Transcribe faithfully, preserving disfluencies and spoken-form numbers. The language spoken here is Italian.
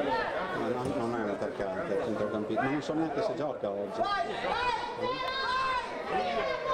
Ma non, non è un attaccante, è centrocampista, ma non so neanche se gioca oggi.